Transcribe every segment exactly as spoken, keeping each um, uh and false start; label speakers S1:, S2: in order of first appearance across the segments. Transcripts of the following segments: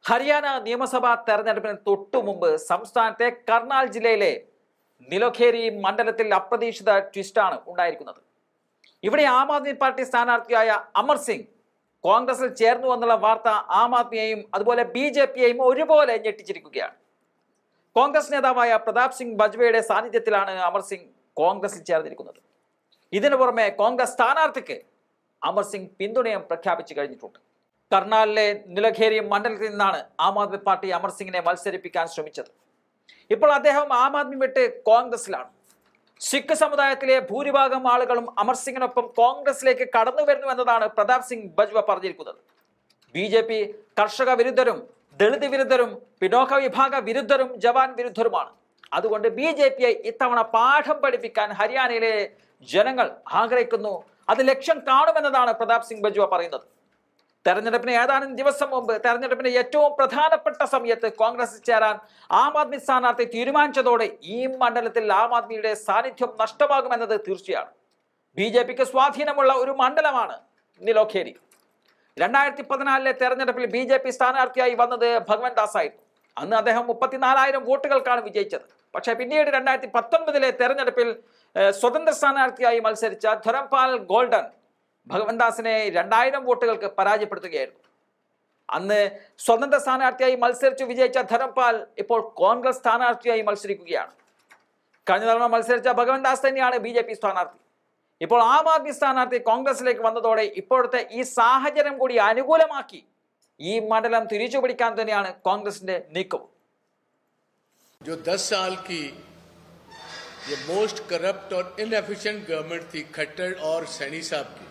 S1: ഹരിയാന നിയമസഭാ തെരഞ്ഞെടുപ്പിന് തൊട്ടുമുമ്പ് സംസ്ഥാനത്തെ കർണാൽ ജില്ലയിലെ നിലോഖേരി മണ്ഡലത്തിൽ അപ്രതീക്ഷിത ട്വിസ്റ്റാണ് ഉണ്ടായിരിക്കുന്നത്. ഇവിടെ ആം ആദ്മി പാർട്ടി സ്ഥാനാർത്ഥിയായ അമർ സിംഗ് കോൺഗ്രസിൽ ചേർന്നു എന്നുള്ള വാർത്ത ആം ആദ്മിയെയും അതുപോലെ ബി ജെ പിയെയും ഒരുപോലെ ഞെട്ടിച്ചിരിക്കുകയാണ്. കോൺഗ്രസ് നേതാവായ പ്രതാപ് സിംഗ് ബജ്വയുടെ സാന്നിധ്യത്തിലാണ് അമർ സിംഗ് കോൺഗ്രസിൽ ചേർന്നിരിക്കുന്നത്. ഇതിനു പുറമെ കോൺഗ്രസ് സ്ഥാനാർത്ഥിക്ക് അമർ സിംഗ് പിന്തുണയും പ്രഖ്യാപിച്ചു കഴിഞ്ഞിട്ടുണ്ട്. കർണാലിലെ നിലഖേരി മണ്ഡലത്തിൽ നിന്നാണ് ആം ആദ്മി പാർട്ടി അമർ സിംഗിനെ മത്സരിപ്പിക്കാൻ ശ്രമിച്ചത്. ഇപ്പോൾ അദ്ദേഹം ആം ആദ്മി വിട്ട് കോൺഗ്രസിലാണ്. സിഖ് സമുദായത്തിലെ ഭൂരിഭാഗം ആളുകളും അമർ സിംഗിനൊപ്പം കോൺഗ്രസിലേക്ക് കടന്നു വരുന്നു എന്നതാണ് പ്രതാപ് സിംഗ് ബജ്വ പറഞ്ഞിരിക്കുന്നത്. ബി ജെ പി കർഷക വിരുദ്ധരും ദളിത് വിരുദ്ധരും പിന്നോക്ക വിഭാഗ വിരുദ്ധരും ജവാൻ വിരുദ്ധരുമാണ്. അതുകൊണ്ട് ബി ജെ പിയെ ഇത്തവണ പാഠം പഠിപ്പിക്കാൻ ഹരിയാനയിലെ ജനങ്ങൾ ആഗ്രഹിക്കുന്നു. അത് ലക്ഷ്യം കാണുമെന്നതാണ് പ്രതാപ് സിംഗ് ബജ്വ പറയുന്നത്. തെരഞ്ഞെടുപ്പിന് ഏതാനും ദിവസം മുമ്പ് തെരഞ്ഞെടുപ്പിന്റെ ഏറ്റവും പ്രധാനപ്പെട്ട സമയത്ത് കോൺഗ്രസിൽ ചേരാൻ ആം ആദ്മി സ്ഥാനാർത്ഥി തീരുമാനിച്ചതോടെ ഈ മണ്ഡലത്തിൽ ആം ആദ്മിയുടെ സാന്നിധ്യം നഷ്ടമാകുമെന്നത് തീർച്ചയാണ്. ബി ജെ പിക്ക് സ്വാധീനമുള്ള ഒരു മണ്ഡലമാണ് നിലോഖേരി. രണ്ടായിരത്തി പതിനാലിലെ തെരഞ്ഞെടുപ്പിൽ ബി ജെ പി സ്ഥാനാർത്ഥിയായി വന്നത് ഭഗവൻ ദാസ് ആയിരുന്നു. അന്ന് അദ്ദേഹം മുപ്പത്തിനാലായിരം വോട്ടുകൾക്കാണ് വിജയിച്ചത്. പക്ഷേ പിന്നീട് രണ്ടായിരത്തി പത്തൊൻപതിലെ തെരഞ്ഞെടുപ്പിൽ സ്വതന്ത്ര സ്ഥാനാർത്ഥിയായി മത്സരിച്ച ധരംപാൽ ഗോൾഡൻ ഭഗവൻദാസിനെ രണ്ടായിരം വോട്ടുകൾക്ക് പരാജയപ്പെടുത്തുകയായിരുന്നു. അന്ന് സ്വതന്ത്ര സ്ഥാനാർത്ഥിയായി മത്സരിച്ചു വിജയിച്ച ധരംപാൽ ഇപ്പോൾ കോൺഗ്രസ് സ്ഥാനാർത്ഥിയായി മത്സരിക്കുകയാണ്. കഴിഞ്ഞ തവണ മത്സരിച്ച ഭഗവൻദാസ് തന്നെയാണ് ബി ജെ പി സ്ഥാനാർത്ഥി. ഇപ്പോൾ ആം ആദ്മി സ്ഥാനാർത്ഥി കോൺഗ്രസിലേക്ക് വന്നതോടെ ഇപ്പോഴത്തെ ഈ സാഹചര്യം കൂടി അനുകൂലമാക്കി ഈ മണ്ഡലം തിരിച്ചു പിടിക്കാൻ തന്നെയാണ് കോൺഗ്രസിന്റെ നീക്കവും.
S2: जो दस साल की ये मोस्ट करप्ट और इनएफिशिएंट गवर्नमेंट थी खट्टर और सैनी साहब की,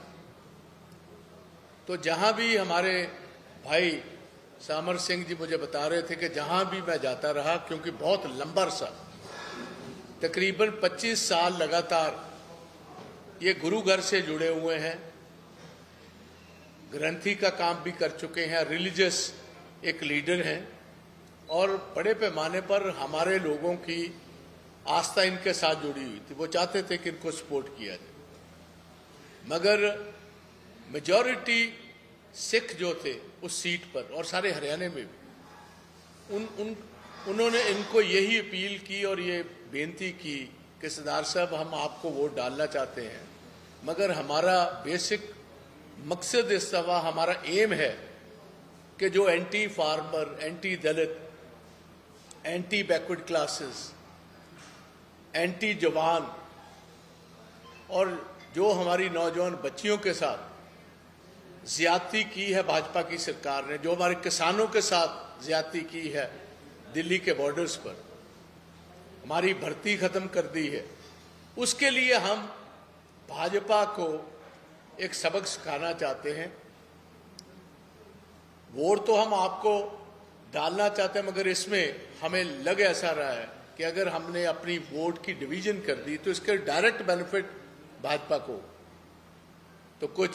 S2: तो जहां भी हमारे भाई सामर सिंह जी मुझे बता रहे थे कि जहां भी मैं जाता रहा, क्योंकि बहुत लंबा सा तकरीबन पच्चीस साल लगातार ये गुरु घर से जुड़े हुए हैं, ग्रंथी का काम भी कर चुके हैं, रिलीजियस एक लीडर हैं और बड़े पैमाने पर हमारे लोगों की आस्था इनके साथ जुड़ी हुई थी. वो चाहते थे कि इनको सपोर्ट किया जाए, मगर मेजॉरिटी सिख जो थे उस सीट पर और सारे हरियाणा में भी उन उन उन्होंने इनको यही अपील की और ये बेनती की कि सरदार साहब हम आपको वोट डालना चाहते हैं, मगर हमारा बेसिक मकसद इस दफा हमारा एम है कि जो anti farmer, anti dalit, anti backward classes, anti jawan और जो हमारी नौजवान बच्चियों के साथ ज्यादती की है भाजपा की सरकार ने, जो हमारे किसानों के साथ ज्यादती की है दिल्ली के बॉर्डर्स पर, हमारी भर्ती खत्म कर दी है, उसके लिए हम भाजपा को एक सबक सिखाना चाहते हैं. वोट तो हम आपको डालना चाहते हैं, मगर इसमें हमें लग ऐसा रहा है कि अगर हमने अपनी वोट की डिवीजन कर दी तो इसके डायरेक्ट बेनिफिट भाजपा को. तो कुछ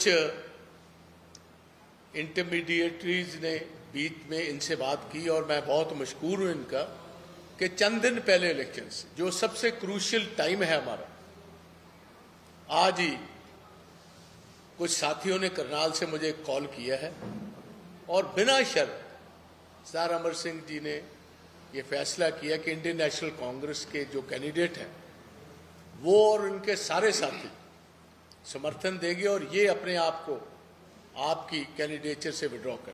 S2: इंटरमीडिएटरीज ने बीच में इनसे बात की और मैं बहुत मशकूर हूं इनका कि चंद दिन पहले इलेक्शन से जो सबसे क्रूशियल टाइम है हमारा, आज ही कुछ साथियों ने करनाल से मुझे कॉल किया है और बिना शर्त सर अमर सिंह जी ने ये फैसला किया कि इंडियन नेशनल कांग्रेस के जो कैंडिडेट हैं वो और उनके सारे साथी समर्थन देंगे और ये अपने आप को आपकी कैंडिडेचर से विड्रॉ कर.